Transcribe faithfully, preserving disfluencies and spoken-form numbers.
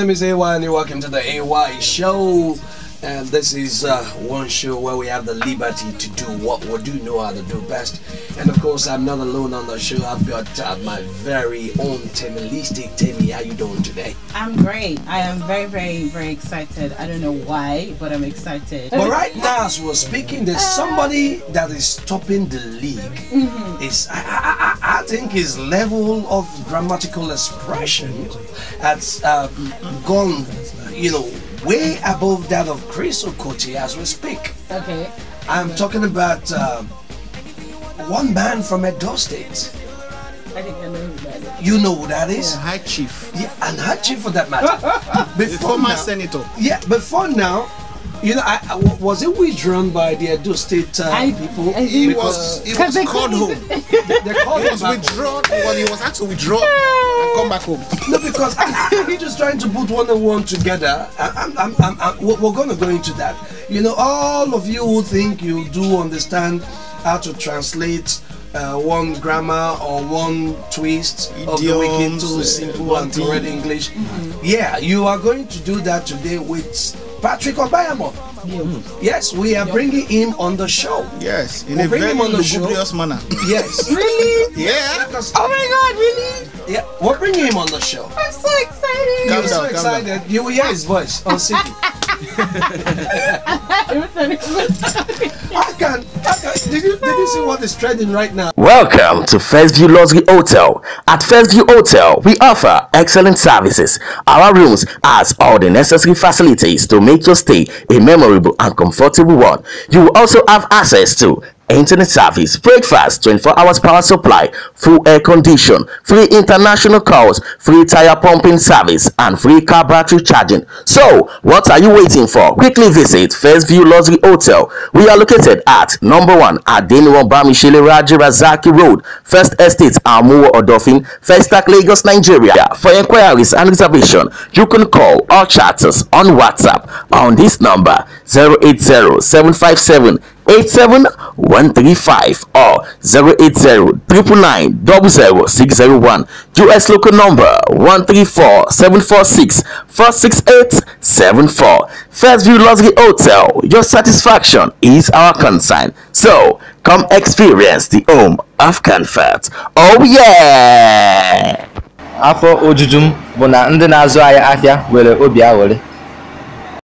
name is A Y and you're welcome to the A Y Show. And this is uh, one show where we have the liberty to do what we do know how to do best. And of course, I'm not alone on the show. I've got uh, my very own Temilistic. Temi, how you doing today? I'm great. I am very, very, very excited. I don't know why, but I'm excited. But right now, as we're speaking, there's somebody that is topping the league. Mm-hmm. Is I, I, I, I think his level of grammatical expression has uh, gone, you know, way above that of Chris Okotie as we speak. Okay. I'm talking about uh, one man from Edo State. I think I know who that is. You know who that is? Yeah, High Chief. Yeah, and High Chief for that matter. The former now, senator. Yeah, before now, you know, I, I, was it withdrawn by the Edo State uh, I, people? I He Because was, he was called home. they called He him was back withdrawn. Well, he was asked to withdraw and come back home. No, because he's just trying to put one and one together. I'm, I'm, I'm, I'm, we're going to go into that. You know, all of you who think you do understand how to translate uh, one grammar or one twist of the wicked to uh, simple and correct English. Mm-hmm. Yeah, you are going to do that today with Patrick Obayamo. Mm. Yes, we are bringing him on the show. Yes, in we'll a very lugubrious manner. Yes. Really? Yeah. Because, Oh my God, really? yeah, we're bringing him on the show. I'm so excited. You're Calm so down, calm excited. down. You will hear his voice on C D. I can, I can. Did you, did you see what is trending right now? Welcome to First View Luxury Hotel. At First View Hotel, we offer excellent services. Our rooms has all the necessary facilities to make your stay a memorable and comfortable one. You will also have access to internet service, breakfast, twenty-four hours power supply, full air condition, free international calls, free tire pumping service, and free car battery charging. So, what are you waiting for? Quickly visit First View Luxury Hotel. We are located at number one Adeniran Bamishele Raji Razaki Road, First Estate, Amuwo Odofin, First Stack, Lagos, Nigeria. For inquiries and reservation, you can call or chat us on WhatsApp on this number zero eight zero seven five seven eight seven one three five or zero eight zero nine nine zero zero six zero one. U S local number one three four seven four six four six eight seven four. First View Luxury Hotel, your satisfaction is our concern. So come experience the home of comfort. Oh yeah! Afọ ojujum bụ na ndị na-azụ ahịa ahịa were obi aghọrị.